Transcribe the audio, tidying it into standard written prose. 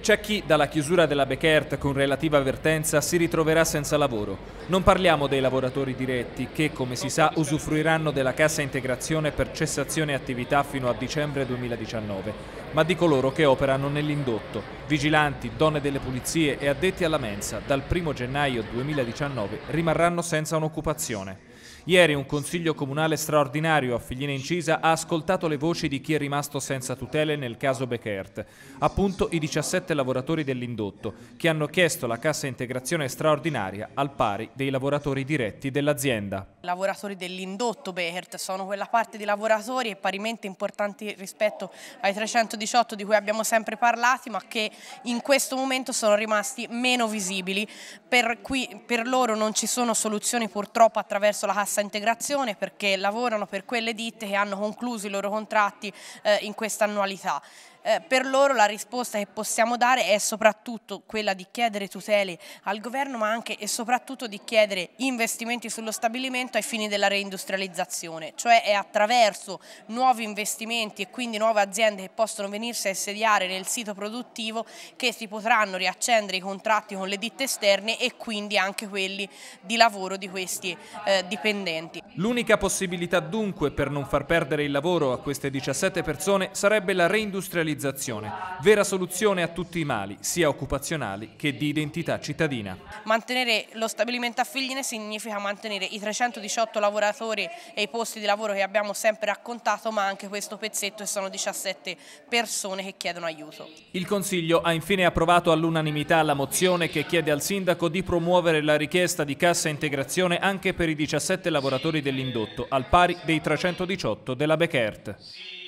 C'è chi dalla chiusura della Bekaert con relativa avvertenza si ritroverà senza lavoro. Non parliamo dei lavoratori diretti che, come si sa, usufruiranno della cassa integrazione per cessazione attività fino a dicembre 2019, ma di coloro che operano nell'indotto. Vigilanti, donne delle pulizie e addetti alla mensa dal 1 gennaio 2019 rimarranno senza un'occupazione. Ieri un consiglio comunale straordinario a Figline Incisa ha ascoltato le voci di chi è rimasto senza tutele nel caso Bekaert, appunto i 17 lavoratori dell'indotto, che hanno chiesto la cassa integrazione straordinaria al pari dei lavoratori diretti dell'azienda. I lavoratori dell'indotto Bekaert sono quella parte di lavoratori parimenti importanti rispetto ai 318 di cui abbiamo sempre parlato, ma che in questo momento sono rimasti meno visibili, per loro non ci sono soluzioni purtroppo attraverso la cassa integrazione, perché lavorano per quelle ditte che hanno concluso i loro contratti in questa annualità. Per loro la risposta che possiamo dare è soprattutto quella di chiedere tutele al governo, ma anche e soprattutto di chiedere investimenti sullo stabilimento ai fini della reindustrializzazione, cioè è attraverso nuovi investimenti e quindi nuove aziende che possono venirsi a insediare nel sito produttivo che si potranno riaccendere i contratti con le ditte esterne e quindi anche quelli di lavoro di questi dipendenti. L'unica possibilità dunque per non far perdere il lavoro a queste 17 persone sarebbe la reindustrializzazione, vera soluzione a tutti i mali, sia occupazionali che di identità cittadina. Mantenere lo stabilimento a Figline significa mantenere i 318 lavoratori e i posti di lavoro che abbiamo sempre raccontato, ma anche questo pezzetto e sono 17 persone che chiedono aiuto. Il Consiglio ha infine approvato all'unanimità la mozione che chiede al sindaco di promuovere la richiesta di cassa integrazione anche per i 17 lavoratori dell'indotto, al pari dei 318 della Bekaert.